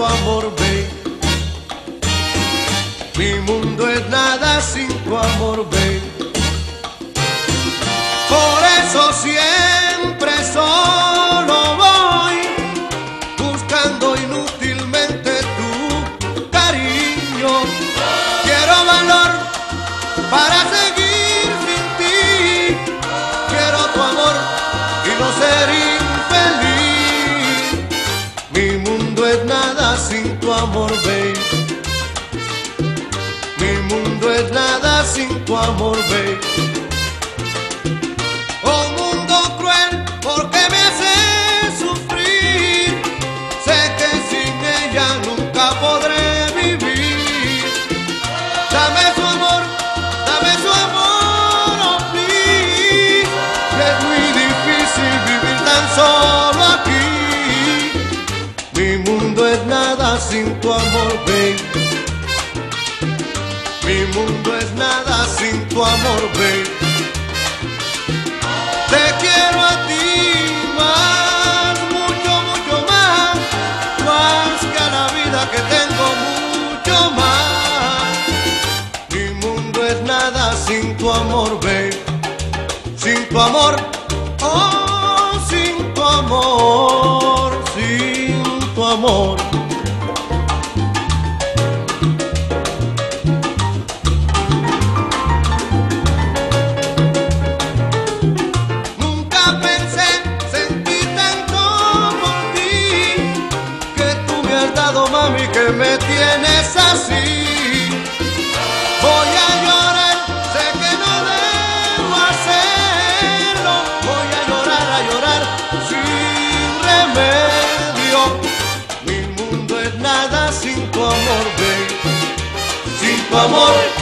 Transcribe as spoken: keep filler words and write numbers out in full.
tu amor, babe. Mi mundo es nada sin tu amor, babe. Por eso siempre solo voy, buscando inútilmente tu cariño. Quiero valor para seguir sin ti. Quiero tu amor y no ser infeliz. Mi mundo es nada sin tu amor, babe. Mi mundo es nada sin tu amor, babe. Oh mundo cruel, ¿por qué me haces sufrir? Sé que sin ella nunca podré vivir. Dame su amor, dame su amor, oh please. Que es muy difícil vivir tan solo aquí. Mi mundo es nada sin tu amor, babe. Mi mundo es nada sin tu amor, babe. Te quiero a ti más, mucho, mucho más, más que a la vida que tengo, mucho más. Mi mundo es nada sin tu amor, babe. Sin tu amor, oh, sin tu amor, sin tu amor. Mami, que me tienes así. Voy a llorar, sé que no debo hacerlo. Voy a llorar, a llorar sin remedio. Mi mundo es nada sin tu amor, babe. Sin tu amor.